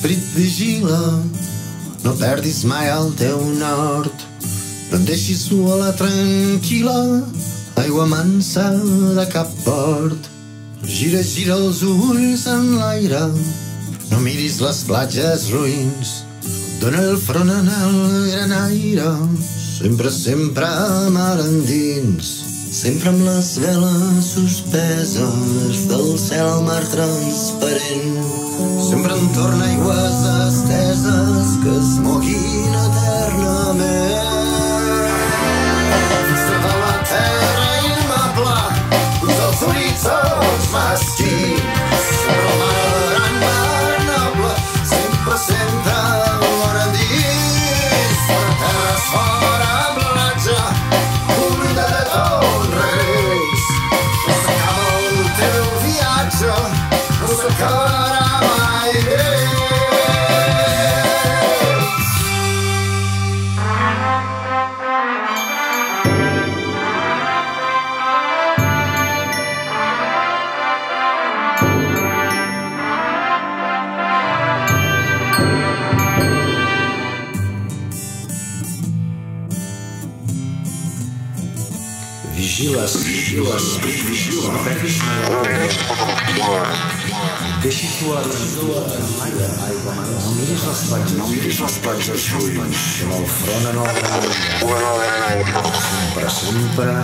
esperit vigila, no perdis mai el teu nord. No et deixis sola tranquil·la, aigua mansa de cap port. Gira, gira els ulls en l'aire, no miris les platges ruïns. Dóna el front en el gran aire, sempre, sempre mar endins. Sempre amb les veles suspeses del cel al mar transparent. Sempre entorn aigües esteses que es moguin eternament. Sota la terra immable, dels horitzons mesquins. Sobre el mar gran, mar noble, sempre, sempre l'hora endins. Fora terres, fora platja, oblida de tot res. No s'acaba el teu viatge, no s'acabarà mai més. Vigiles, vigiles, vigiles, no perdis mai el teu. Deixis l'aire, no miris les platges ruïns, amb el front en el gran aire. Sempre, sempre,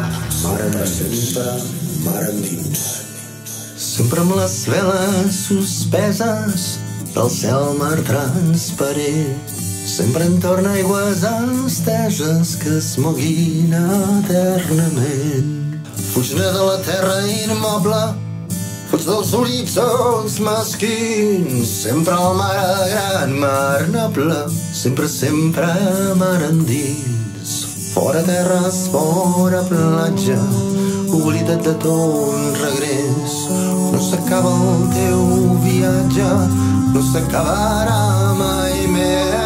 mar endins. Sempre amb les veles suspeses del cel mar transparent. Sempre entorn aigües esteses que es moguin eternament. Fuig-ne de la terra immoble, fuig dels horitzons mesquins. Sempre al mar gran, mar noble, sempre, sempre mar endins. Fora terres, fora platja, oblida't de ton regrés. No s'acaba el teu viatge, no s'acabarà mai més.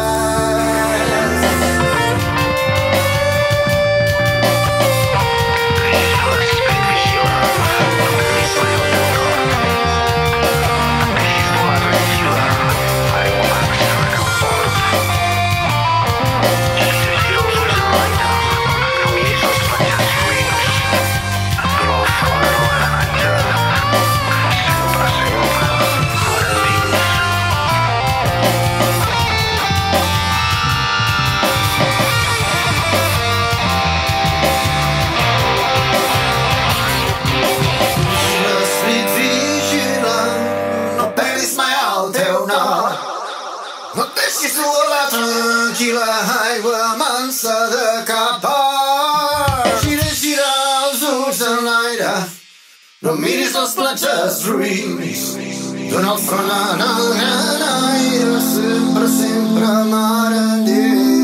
Tranquil·la, aigua mansa de cap port. Gira, gira els ulls en l'aire, no miris les platges ruïns. Dóna el front en el gran aire, sempre, sempre mar endins.